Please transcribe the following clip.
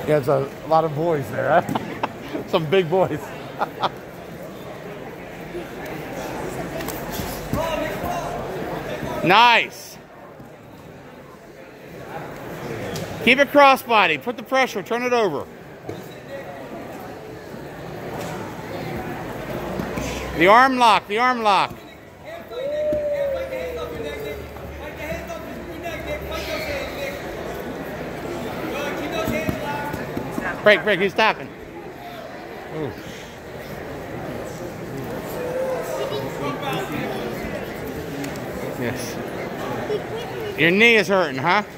Yeah, it's a lot of boys there, huh? Some big boys. Nice. Keep it crossbody. Put the pressure. Turn it over. The arm lock. The arm lock. Break, break. He's tapping. Ooh. Yes. Your knee is hurting, huh?